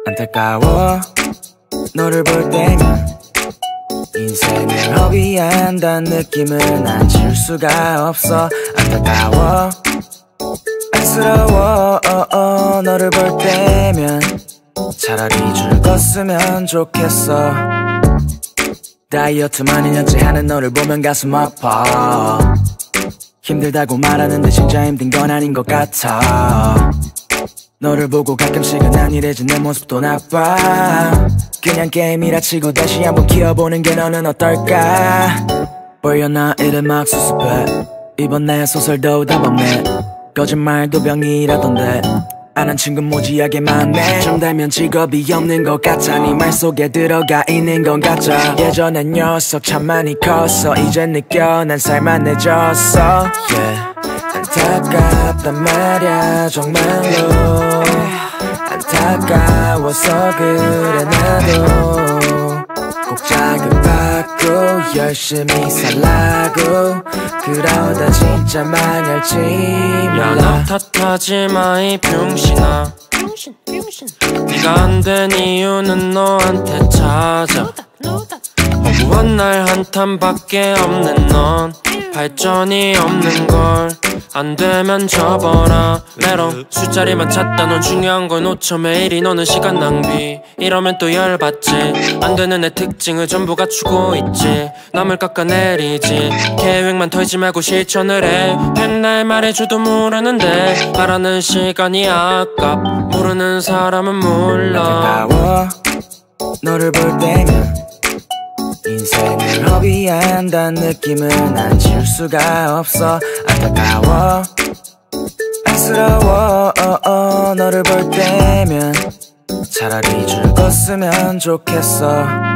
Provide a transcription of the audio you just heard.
안타까워 너를 볼 때면 인생을 허비한다는 느낌을 난 지울 수가 없어. 안타까워 안쓰러워 너를 볼 때면 차라리 줄 껐으면 좋겠어. 다이어트만 2년째 하는 너를 보면 가슴 아파. 힘들다고 말하는데 진짜 힘든 건 아닌 것 같아. 너를 보고 가끔씩은 안일해진 내 모습도 나빠. 그냥 게임이라 치고 다시 한번 키워보는 게 너는 어떨까. 보여 나 이름 막 수습해. 이번 내 소설도 다 봤네. 거짓말도 병이라던데 아는 친구 무지하게 많네. 좀 되면 직업이 없는 것 같아. 네 말 속에 들어가 있는 건 가짜. 예전엔 녀석 참 많이 컸어. 이젠 느껴 난 살만해졌어. 안타깝단 말야 정말로. 안타까워서 그래 나도 꼭 자극받고 열심히 살라고 그러다 진짜 망할지 몰라. 야 나 탓하지 마 이 병신아. 네가 안 된 이유는 너한테 찾아. 허구한 날 한탄밖에 없는 넌 발전이 없는 걸. 안 되면 접어라. 메롱 술자리만 찾다 넌 중요한 걸 놓쳐. 매일이 너는 시간 낭비. 이러면 또 열받지. 안 되는 내 특징을 전부 갖추고 있지. 남을 깎아내리지. 계획만 털지 말고 실천을 해. 맨날 말해줘도 모르는데 말하는 시간이 아깝. 모르는 사람은 몰라. 안타까워 너를 볼 때면 인생을 허비한다는 느낌을 난 지울 수가 없어. 안타까워 안쓰러워 너를 볼 때면 차라리 줄 껐으면 좋겠어.